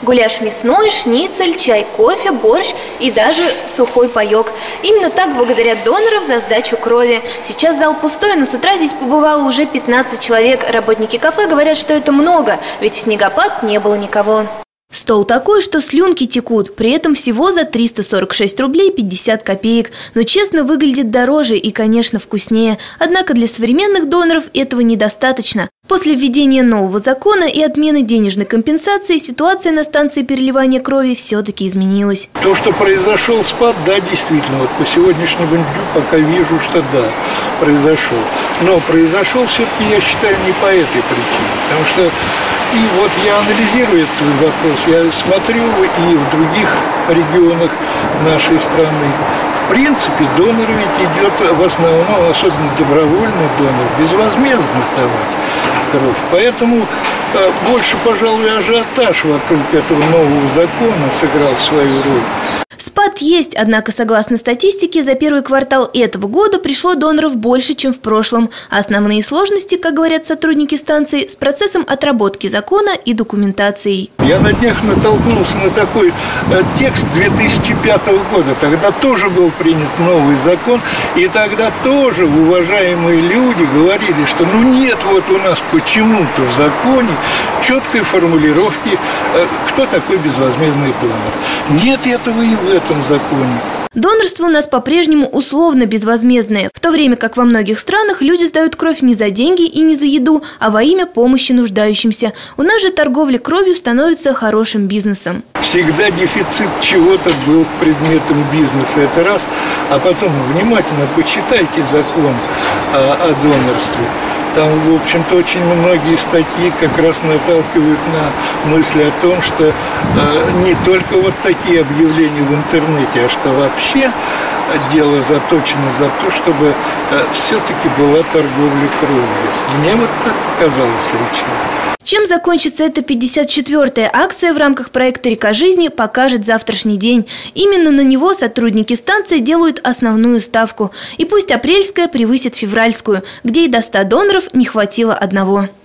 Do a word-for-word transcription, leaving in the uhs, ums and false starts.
Гуляш мясной, шницель, чай, кофе, борщ и даже сухой паёк. Именно так благодарят доноров за сдачу крови. Сейчас зал пустой, но с утра здесь побывало уже пятнадцать человек. Работники кафе говорят, что это много, ведь в снегопад не было никого. Стол такой, что слюнки текут, при этом всего за триста сорок шесть рублей пятьдесят копеек. Но честно, выглядит дороже и, конечно, вкуснее. Однако для современных доноров этого недостаточно. После введения нового закона и отмены денежной компенсации ситуация на станции переливания крови все-таки изменилась. То, что произошел спад, да, действительно, вот по сегодняшнему дню пока вижу, что да, произошел. Но произошел все-таки, я считаю, не по этой причине. Потому что и вот я анализирую этот вопрос, я смотрю и в других регионах нашей страны. В принципе, донор ведь идет в основном, особенно добровольный донор, безвозмездно сдавать кровь. Поэтому э, больше, пожалуй, ажиотаж вокруг этого нового закона сыграл свою роль. Спад есть, однако, согласно статистике, за первый квартал этого года пришло доноров больше, чем в прошлом. А основные сложности, как говорят сотрудники станции, с процессом отработки закона и документацией. Я на днях натолкнулся на такой э, текст две тысячи пятого года. Тогда тоже был принят новый закон, и тогда тоже уважаемые люди говорили, что ну нет вот у нас почему-то в законе четкой формулировки, э, кто такой безвозмездный донор. Нет этого и в этом законе. Донорство у нас по-прежнему условно безвозмездное, в то время как во многих странах люди сдают кровь не за деньги и не за еду, а во имя помощи нуждающимся. У нас же торговля кровью становится хорошим бизнесом. Всегда дефицит чего-то был предметом бизнеса, это раз. А потом внимательно почитайте закон о, о донорстве. Там, в общем-то, очень многие статьи как раз наталкивают на мысли о том, что э, не только вот такие объявления в интернете, а что вообще дело заточено за то, чтобы э, все-таки была торговля кровью. Мне вот так казалось лично. Чем закончится эта пятьдесят четвёртая акция в рамках проекта «Река жизни», покажет завтрашний день. Именно на него сотрудники станции делают основную ставку. И пусть апрельская превысит февральскую, где и до ста доноров не хватило одного.